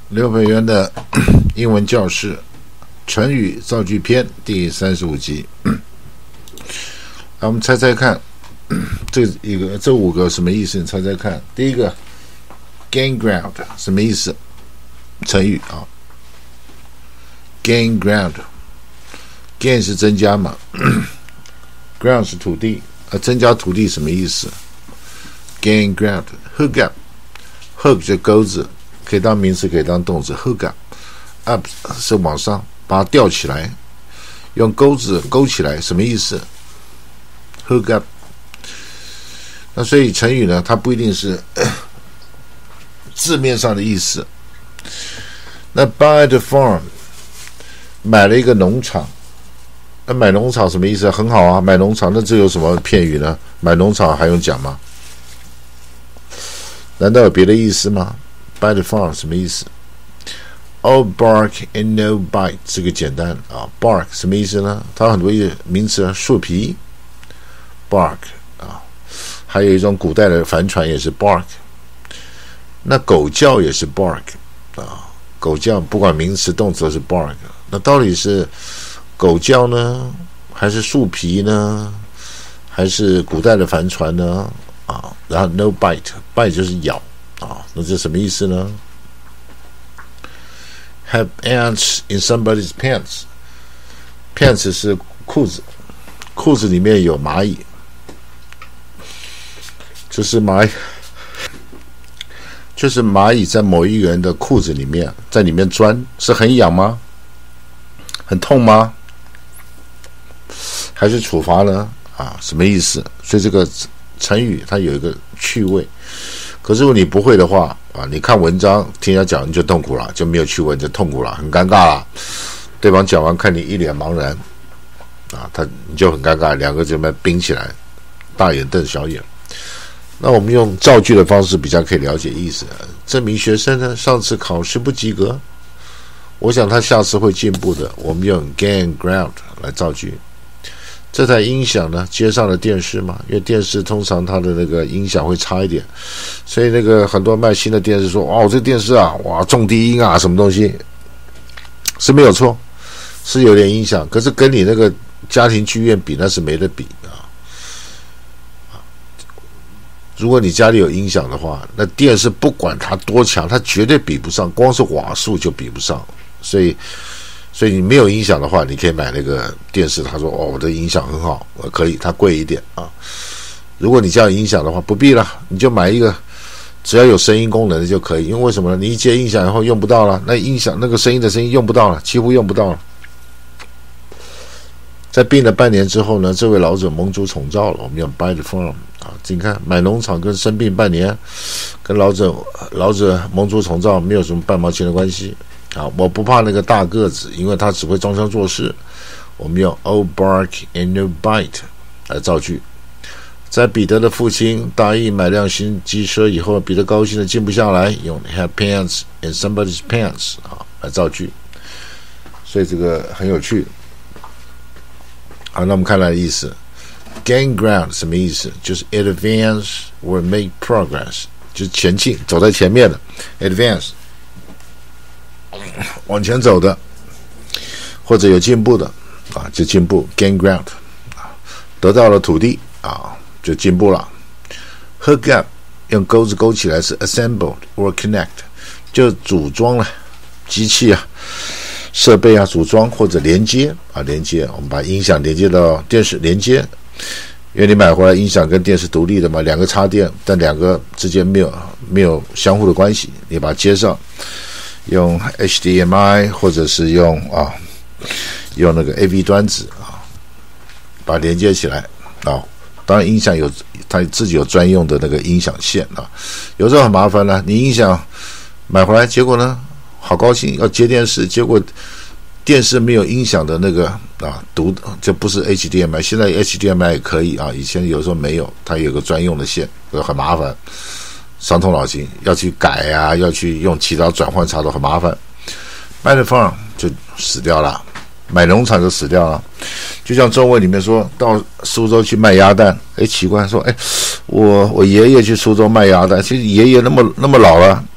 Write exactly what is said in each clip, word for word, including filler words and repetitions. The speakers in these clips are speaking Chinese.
刘培元的英文教室成语造句篇第三十五集。我们猜猜看，这一个这五个什么意思？你猜猜看。第一个 gain ground 什么意思？成语啊 gain ground gain 是增加嘛ground 是土地，呃，增加土地什么意思？ gain ground hook up hook 就钩子，可以当名词可以当动词。 hook up up 是往上把它吊起来，用钩子勾起来，什么意思？ hook up。 那所以成语呢，它不一定是字面上的意思。那 buy the farm 买了一个农场，那买农场什么意思？很好啊，买农场，那这有什么片语呢？买农场还用讲吗？难道有别的意思吗？ buy the farm 什么意思？ All bark and no bite 这个简单啊 bark 什么意思呢？它有很多名词啊，树皮 bark 啊，还有一种古代的帆船也是 bark。 那狗叫也是 bark 啊，狗叫不管名词动词都是 bark。 那到底是狗叫呢，还是树皮呢，还是古代的帆船呢？啊，然后 no bite bite 就是咬啊，那这什么意思呢？ Have ants in somebody's pants pants 是裤子，裤子里面有蚂蚁，就是蚂蚁就是蚂蚁在某一个人的裤子里面，在里面钻，是很痒吗？很痛吗？还是处罚呢？啊，什么意思？所以这个成语它有一个趣味。可是如果你不会的话啊，你看文章听人家讲你就痛苦了，就没有趣味，就痛苦了，很尴尬了。对方讲完看你一脸茫然啊，他你就很尴尬，两个就在冰起来，大眼瞪小眼。那我们用造句的方式比较可以了解意思。这名学生呢，上次考试不及格，我想他下次会进步的。我们用 gain ground 来造句。这台音响呢，接上了电视嘛，因为电视通常它的那个音响会差一点，所以那个很多卖新的电视说，哦，这电视啊，哇，重低音啊，什么东西，是没有错，是有点音响，可是跟你那个家庭剧院比，那是没得比啊。如果你家里有音响的话，那电视不管它多强，它绝对比不上，光是瓦数就比不上，所以。所以你没有音响的话，你可以买那个电视。他说：“哦，我的音响很好，可以，它贵一点啊。”如果你家有音响的话，不必了，你就买一个只要有声音功能的就可以。因为为什么呢？你一接音响以后用不到了，那音响那个声音的声音用不到了，几乎用不到了。在病了半年之后呢，这位老者蒙主宠召了，我们用 buy the farm 啊。你看，买农场跟生病半年，跟老者老者蒙主宠召没有什么半毛钱的关系。啊，我不怕那个大个子，因为他只会装腔作势。我们用 All bark and no bite 来造句。在彼得的父亲答应买辆新机车以后，彼得高兴的静不下来，用 Have pants in somebody's pants 啊来造句。所以这个很有趣。好，那我们看来的意思 ，gain ground 什么意思？就是 advance or make progress， 就是前进，走在前面的 advance。往前走的，或者有进步的啊，就进步 gain ground 啊，得到了土地啊，就进步了。hook up 用钩子勾起来是 assembled or connect， 就组装了机器啊、设备啊，组装或者连接啊，连接。我们把音响连接到电视，连接，因为你买回来音响跟电视独立的嘛，两个插电，但两个之间没有没有相互的关系，你把它接上。用 H D M I 或者是用啊，用那个 A V 端子啊，把它连接起来啊。当然，音响有它自己有专用的那个音响线啊。有时候很麻烦呢，你音响买回来，结果呢，好高兴要接电视，结果电视没有音响的那个啊，读就不是 H D M I。现在 H D M I 也可以啊，以前有时候没有，它有个专用的线，很麻烦。伤透脑筋，要去改啊，要去用其他转换插头，很麻烦。卖的 farm 就死掉了，买农场就死掉了。就像中文里面说到苏州去卖鸭蛋，哎，奇怪，说，哎，我我爷爷去苏州卖鸭蛋，其实爷爷那么那么老了，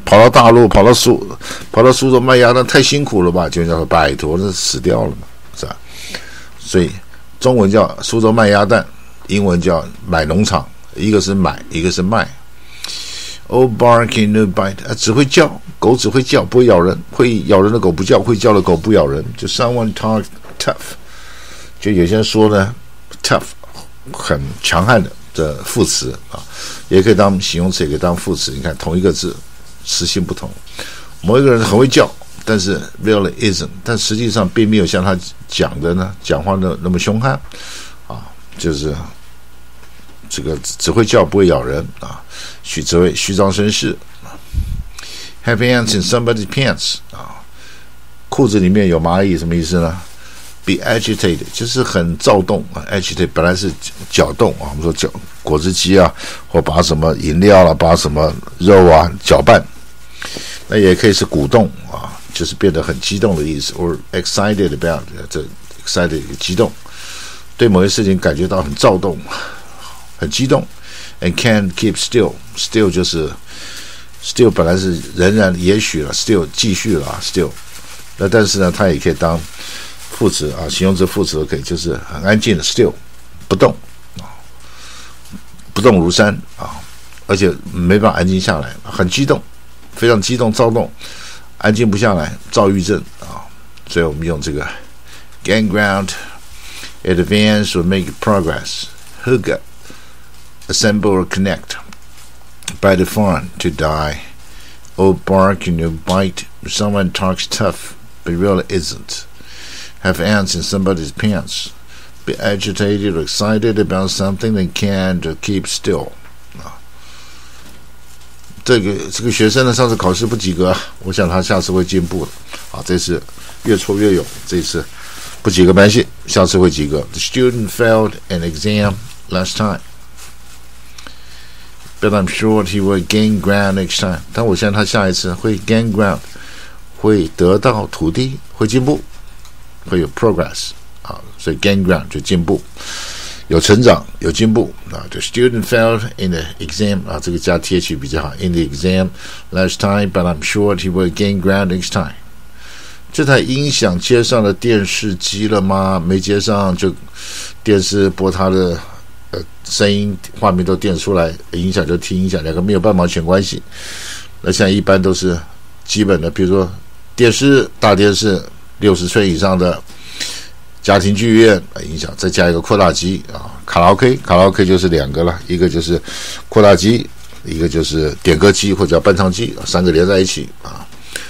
跑到大陆，跑到苏，跑到苏州卖鸭蛋太辛苦了吧？就叫说拜托，那死掉了嘛，是吧？所以中文叫苏州卖鸭蛋，英文叫买农场，一个是买，一个是卖。Old barking no bite， 啊，只会叫，狗只会叫，不会咬人。会咬人的狗不叫，会叫的狗不咬人。就 someone talk tough， 就有些人说呢 ，tough 很强悍的的副词啊，也可以当形容词，也可以当副词。你看同一个字，词性不同。某一个人很会叫，但是 really isn't， 但实际上并没有像他讲的呢，讲话的那么凶悍啊，就是这个只会叫不会咬人啊，虚只会虚张声势。Have ants in somebody's pants 啊，裤子里面有蚂蚁什么意思呢？ Be agitated 就是很躁动啊 ，agitate 本来是搅动啊，我们说搅果汁机啊，或把什么饮料啦、啊，把什么肉啊搅拌，那也可以是鼓动啊，就是变得很激动的意思 ，or excited about 这 excited 激动，对某些事情感觉到很躁动。很激动 ，and can't keep still， still 就是 still 本来是仍然也许了 ，still 继续了 ，still， 那但是呢，它也可以当副词啊，形容词、副词都可以，就是很安静的 still 不动啊，不动如山啊，而且没办法安静下来，很激动，非常激动、躁动，安静不下来，躁郁症啊，所以我们用这个 gain ground, advance or make progress, hook up.Assemble or connect by the fawn to die. Old bark and you bite. Someone talks tough, but really isn't. Have ants in somebody's pants. Be agitated or excited about something that can't keep still. 这个这个学生呢，上次考试不及格，我想他下次会进步的。啊，这次越挫越勇，这次不及格没关系，下次会及格。The student failed an exam last time.But I'm sure he will gain ground next time. 但我相信他下一次会 gain ground， 会得到土地，会进步，会有 progress 啊，所以 gain ground 就进步，有成长，有进步啊。The student failed in the exam 啊，这个加 th 比较好。In the exam last time, but I'm sure he will gain ground next time. 这台音响接上了电视机了吗？没接上，就电视播他的。呃，声音、画面都电出来，影响就听影响，两个没有半毛钱关系。那像一般都是基本的，比如说电视、大电视，六十寸以上的家庭剧院影响，再加一个扩大机啊，卡拉 OK， 卡拉 OK 就是两个了，一个就是扩大机，一个就是点歌机或者叫伴唱机，三个连在一起啊。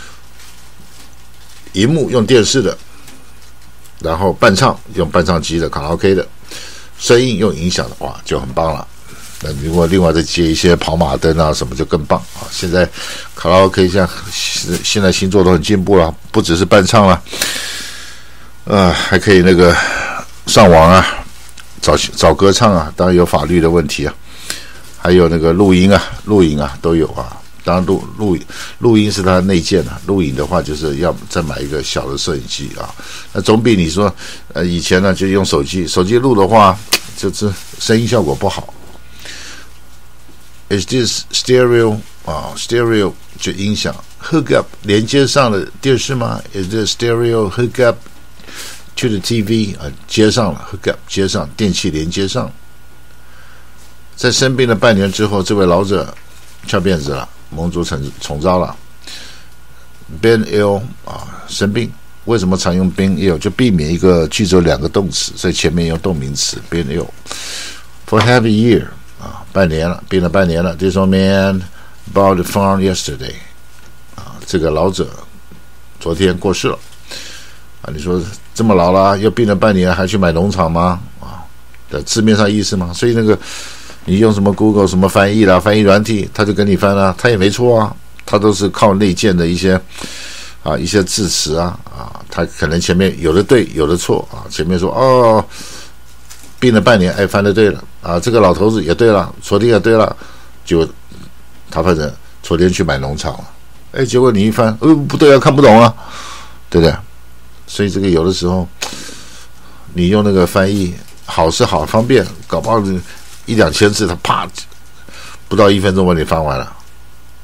荧幕用电视的，然后伴唱用伴唱机的卡拉 OK 的。声音用影响的话就很棒了。那如果另外再接一些跑马灯啊什么就更棒啊！现在卡拉 OK 像现在新作都很进步了，不只是伴唱了，呃，还可以那个上网啊，找找歌唱啊，当然有法律的问题啊，还有那个录音啊、录影啊都有啊。当然录录录音是它内建的，录影的话就是要再买一个小的摄影机啊。那总比你说呃以前呢就用手机，手机录的话就是声音效果不好。Is this stereo 啊 ，stereo 就音响 hook up 连接上了电视吗 ？Is this stereo hook up to the T V 啊？接上了 hook up 接上电器连接上。在生病了半年之后，这位老者翘辫子了。蒙主重重招了 ，been ill 啊，生病。为什么常用 been ill？ 就避免一个句子有两个动词，所以前面用动名词 been ill for half a year 啊，半年了，病了半年了。This old man bought the farm yesterday 啊，这个老者昨天过世了啊。你说这么老了，又病了半年，还去买农场吗？啊，的字面上意思吗？所以那个。你用什么 Google 什么翻译啦，翻译软体，他就跟你翻啦，他也没错啊，他都是靠内建的一些啊一些字词啊啊，他可能前面有的对，有的错啊，前面说哦病了半年，哎翻的对了啊，这个老头子也对了，昨天也对了，就他反正昨天去买农场了，哎，结果你一翻，呃不对啊，看不懂啊，对不对？所以这个有的时候你用那个翻译好是好方便，搞不好一两千字，他啪不到一分钟把你翻完了，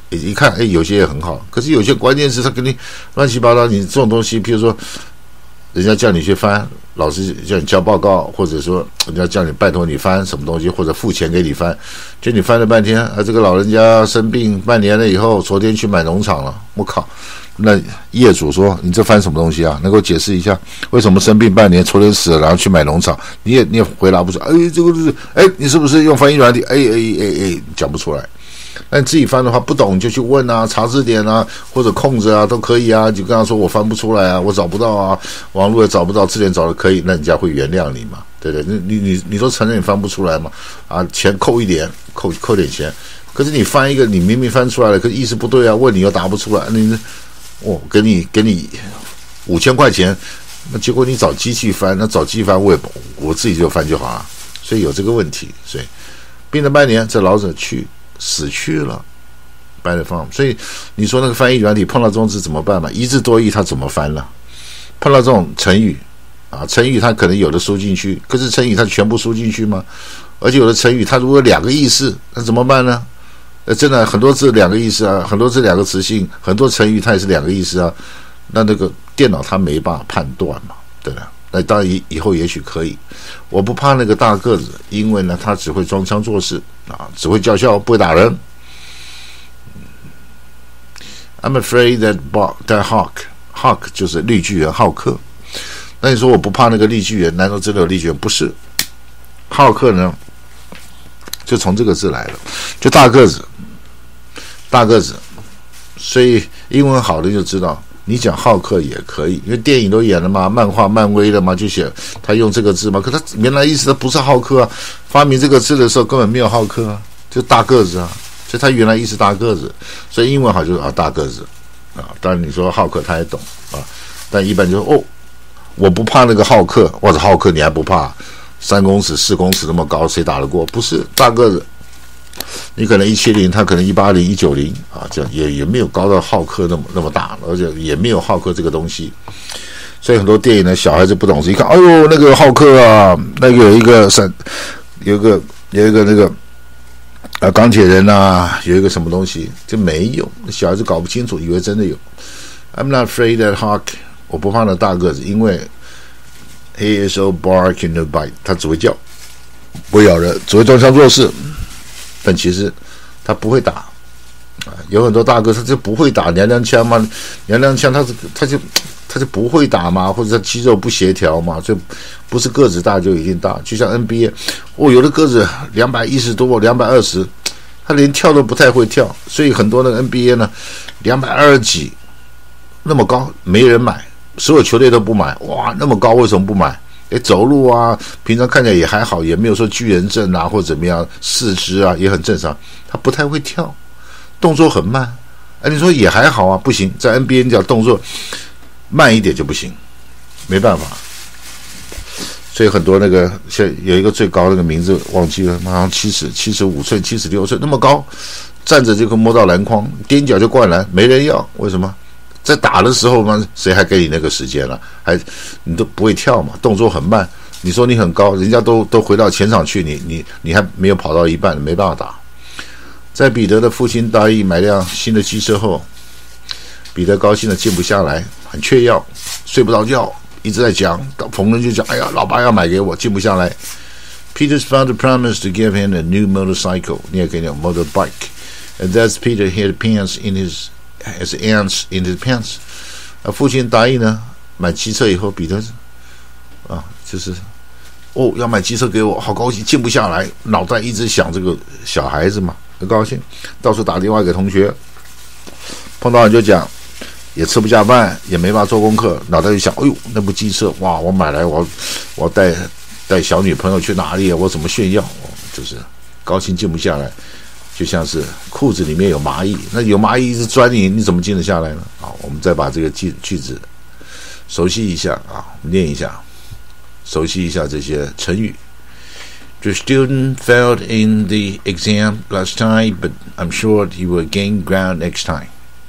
一看，哎，有些也很好，可是有些关键是他给你乱七八糟。你这种东西，譬如说，人家叫你去翻，老师叫你交报告，或者说人家叫你拜托你翻什么东西，或者付钱给你翻，就你翻了半天，啊，这个老人家生病半年了以后，昨天去买农场了，我靠！那业主说：“你这翻什么东西啊？能够解释一下为什么生病半年，昨天死了，然后去买农场？”你也你也回答不出。哎，这个是哎，你是不是用翻译软体？哎哎哎哎，讲不出来。那你自己翻的话，不懂就去问啊，查字典啊，或者空着啊，都可以啊。就跟他说我翻不出来啊，我找不到啊，网络也找不到，字典找的可以，那人家会原谅你嘛？对不对？你你你都承认你翻不出来嘛？啊，钱扣一点，扣扣点钱。可是你翻一个，你明明翻出来了，可是意思不对啊，问你又答不出来，你哦，给你给你五千块钱，那结果你找机器翻，那找机器翻我也我自己就翻就好了，所以有这个问题。所以病了半年，这老者去死去了，白了放。所以你说那个翻译软体碰到这种字怎么办嘛？一字多义他怎么翻了？碰到这种成语啊，成语他可能有的输进去，可是成语他全部输进去吗？而且有的成语他如果有两个意思，那怎么办呢？呃，真的很多字两个意思啊，很多字两个词性，很多成语它也是两个意思啊。那那个电脑它没办法判断嘛，对吧？那当然以以后也许可以。我不怕那个大个子，因为呢，他只会装腔作势啊，只会叫嚣，不会打人。I'm afraid that that hawk hawk 就是绿巨人浩克。那你说我不怕那个绿巨人，难道真的有绿巨人？不是，浩克呢？就从这个字来了，就大个子，大个子，所以英文好的就知道，你讲浩克也可以，因为电影都演了嘛，漫画漫威的嘛，就写他用这个字嘛，可他原来意思他不是浩克啊，发明这个字的时候根本没有浩克啊，就大个子啊，所以他原来意思大个子，所以英文好就是啊大个子啊，当然你说浩克他也懂啊，但一般就说哦，我不怕那个浩克，或者浩克你还不怕？三公尺、四公尺那么高，谁打得过？不是大个子，你可能一七零，他可能一八零、一九零啊，这样也也没有高到浩克那么那么大，而且也没有浩克这个东西。所以很多电影呢，小孩子不懂事，一看，哎呦，那个浩克啊，那个有一个闪，有一个有一个那个啊钢铁人啊，有一个什么东西，就没有，小孩子搞不清楚，以为真的有。I'm not afraid that hawk， 我不怕那大个子，因为。He is so bark and no bite， 他只会叫，不会咬人，只会装腔作势。但其实他不会打啊，有很多大哥他就不会打娘娘腔嘛，娘娘腔他是他就他就不会打嘛，或者他肌肉不协调嘛，所以不是个子大就一定大。就像 N B A， 哦，有的个子两百一十多、两百二十，他连跳都不太会跳，所以很多那个 N B A 呢，两百二十几那么高，没人买。所有球队都不买，哇，那么高为什么不买？诶，走路啊，平常看起来也还好，也没有说巨人症啊或怎么样，四肢啊也很正常。他不太会跳，动作很慢。哎，你说也还好啊，不行，在 N B A 你讲动作慢一点就不行，没办法。所以很多那个现在有一个最高那个名字忘记了，马上七十七十五岁、七十六岁那么高，站着就可以摸到篮筐，踮脚就灌篮，没人要，为什么？在打的时候嘛，谁还给你那个时间了？还你都不会跳嘛，动作很慢。你说你很高，人家都都回到前场去，你你你还没有跑到一半，没办法打。在彼得的父亲大意买辆新的机车后，彼得高兴的静不下来，很缺药，睡不着觉，一直在讲。逢人就讲：“哎呀，老爸要买给我，静不下来。” Peter's father promised to give him a new motorcycle. 你也可以讲 motorbike. And thus Peter had pants in his as ants in his pants。 啊，父亲答应呢，买机车以后，彼得啊，就是哦，要买机车给我，好高兴，静不下来，脑袋一直想这个小孩子嘛，很高兴，到处打电话给同学，碰到人就讲，也吃不下饭，也没办法做功课，脑袋就想，哎呦，那部机车，哇，我买来，我我带带小女朋友去哪里，我怎么炫耀，哦，就是高兴静不下来。就像是裤子里面有蚂蚁，那有蚂蚁一直钻你，你怎么静得下来呢？啊，我们再把这个句句子熟悉一下啊，念一下，熟悉一下这些成语。The student failed in the exam last time, but I'm sure he will gain ground next time.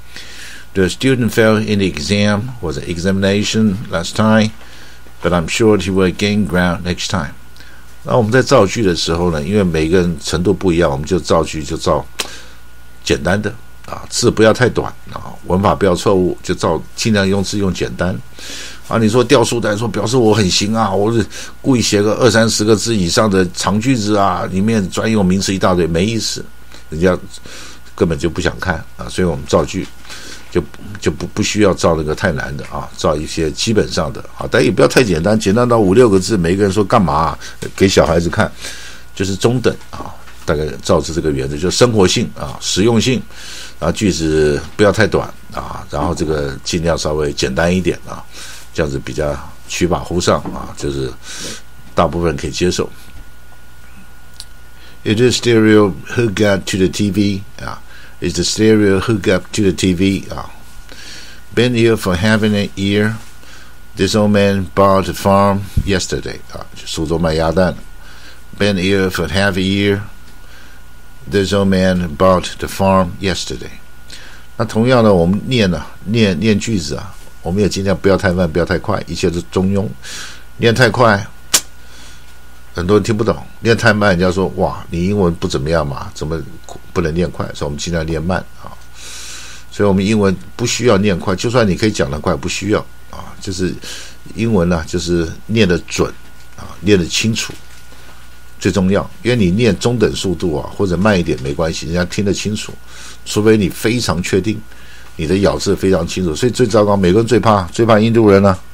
The student failed in the exam or the examination last time, but I'm sure he will gain ground next time. 那我们在造句的时候呢，因为每个人程度不一样，我们就造句就造简单的啊，字不要太短啊，文法不要错误，就照尽量用字用简单啊。你说掉书袋说表示我很行啊，我是故意写个二三十个字以上的长句子啊，里面专用名词一大堆，没意思，人家根本就不想看啊。所以我们造句就就不不需要造那个太难的啊，造一些基本上的啊，但也不要太简单，简单到五六个字，每一个人说干嘛啊，给小孩子看，就是中等啊。大概照着这个原则，就生活性啊、实用性，然后句子不要太短啊，然后这个尽量稍微简单一点啊，这样子比较取法乎上啊，就是大部分人可以接受。It is stereo hook up to the T V 啊 ，is the stereo hook up to the T V 啊。Been here for having a year. This old man bought a farm yesterday 啊，就苏州卖鸭蛋。Been here for half a year.This old man bought the farm yesterday. 那同样呢，我们念呢、啊，念念句子啊，我们也尽量不要太慢，不要太快，一切都中庸。念太快，很多人听不懂；念太慢，人家说哇，你英文不怎么样嘛，怎么不能念快？所以我们尽量念慢啊。所以我们英文不需要念快，就算你可以讲得快，不需要啊。就是英文呢、啊，就是念得准啊，念得清楚。最重要，因为你念中等速度啊，或者慢一点没关系，人家听得清楚。除非你非常确定，你的咬字非常清楚。所以最糟糕，美国人最怕最怕印度人呢、啊，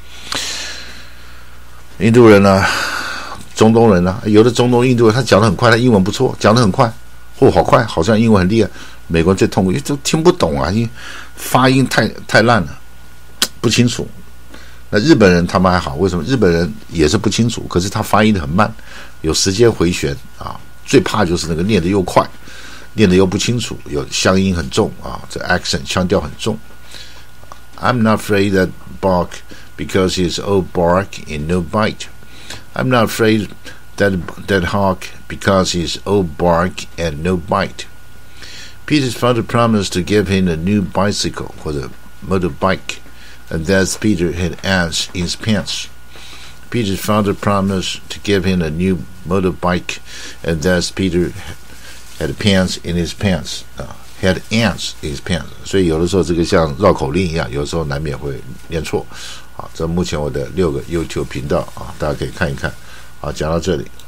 印度人呢、啊，中东人呢、啊，有的中东印度人他讲得很快，他英文不错，讲得很快，哦，好快，好像英文很厉害。美国人最痛苦，因为都听不懂啊，因为发音太太烂了，不清楚。那日本人他们还好，为什么？日本人也是不清楚，可是他发音的很慢，有时间回旋啊。最怕就是那个念得又快，念得又不清楚，有乡音很重啊，这 accent 腔调很重。I'm not afraid that bark because he's old bark and no bite. I'm not afraid that that hawk because he's old bark and no bite. Peter's father promised to give him a new bicycle 或者 motorbike.And thus Peter had ants in his pants. Peter's father promised to give him a new motorbike, and thus Peter had pants in his pants. Uh, had ants in his pants. 所以有的时候这个像绕口令一样，有的时候难免会念错。好，这目前我的六个 YouTube 频道啊，大家可以看一看。好，讲到这里。